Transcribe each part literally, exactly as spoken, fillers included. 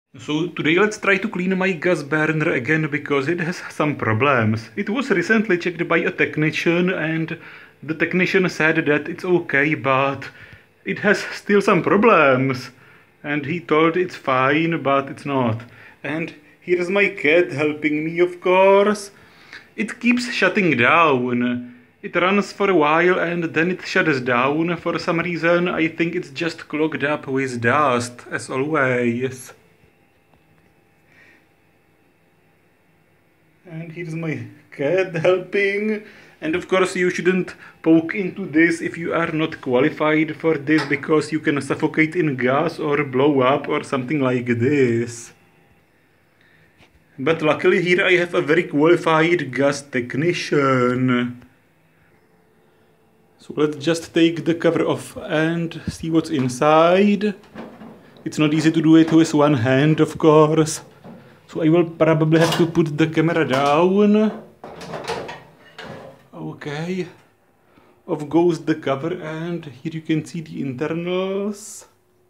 So today let's try to clean my gas burner again because it has some problems. It was recently checked by a technician and the technician said that it's okay, but it has still some problems. And he told it's fine, but it's not. And here's my cat helping me, of course. It keeps shutting down. It runs for a while and then it shuts down for some reason. I think it's just clogged up with dust, as always. And here's my cat helping. And of course you shouldn't poke into this if you are not qualified for this, because you can suffocate in gas or blow up or something like this. But luckily here I have a very qualified gas technician. So let's just take the cover off and see what's inside. It's not easy to do it with one hand, of course. So I will probably have to put the camera down. Okay. Off goes the cover and here you can see the internals.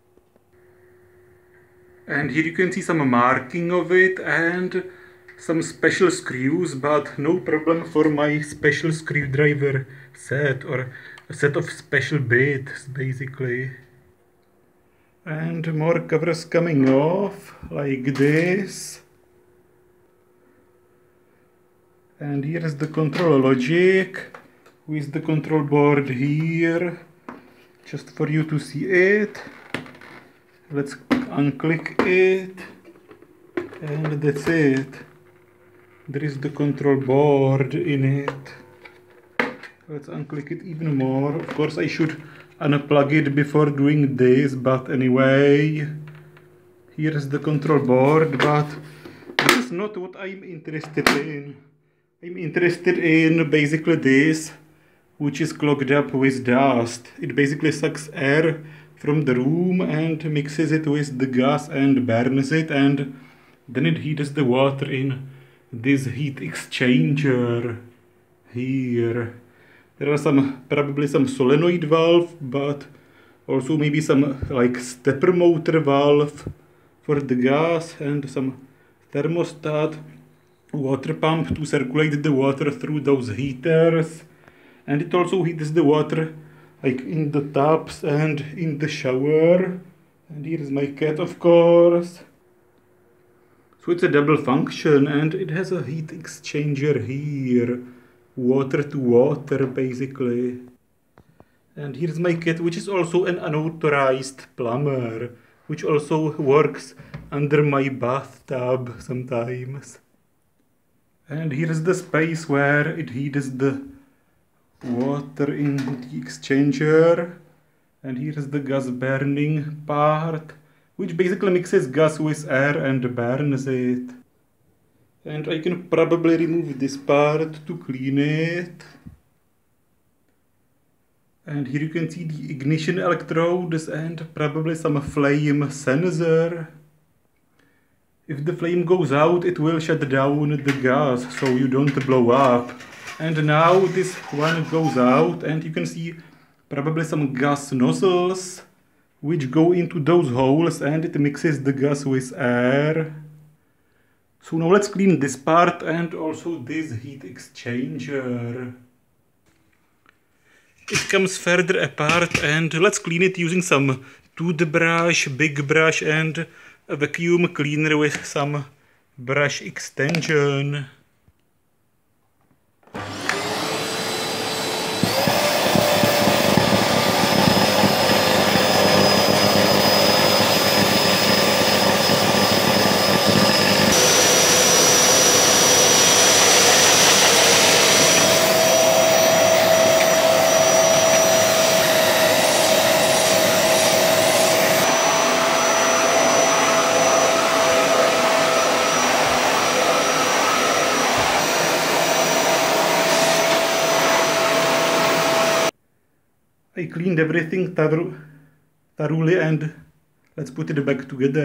And here you can see some marking of it and some special screws, but no problem for my special screwdriver set, or a set of special bits basically. And more covers coming off like this. And here is the control logic with the control board here, just for you to see it. Let's unclick it, and that's it. There is the control board in it. Let's unclick it even more. Of course I should unplug it before doing this, but anyway, here is the control board, but this is not what I'm interested in. I'm interested in basically this, which is clogged up with dust. It basically sucks air from the room and mixes it with the gas and burns it, and then it heats the water in this heat exchanger here. There are some, probably some solenoid valve, but also maybe some like stepper motor valve for the gas, and some thermostat water pump to circulate the water through those heaters. And it also heats the water like in the taps and in the shower. And here is my cat, of course. So it's a double function, and it has a heat exchanger here, water to water basically. And here's my cat, which is also an unauthorized plumber, which also works under my bathtub sometimes. And here is the space where it heats the water in the exchanger. And here is the gas burning part, which basically mixes gas with air and burns it. And I can probably remove this part to clean it. And here you can see the ignition electrodes and probably some flame sensor. If the flame goes out, it will shut down the gas so you don't blow up. And now this one goes out, and you can see probably some gas nozzles which go into those holes, and it mixes the gas with air. So now let's clean this part and also this heat exchanger. It comes further apart, and let's clean it using some toothbrush, big brush, and a vacuum cleaner with some brush extension. I cleaned everything thoroughly, and let's put it back together.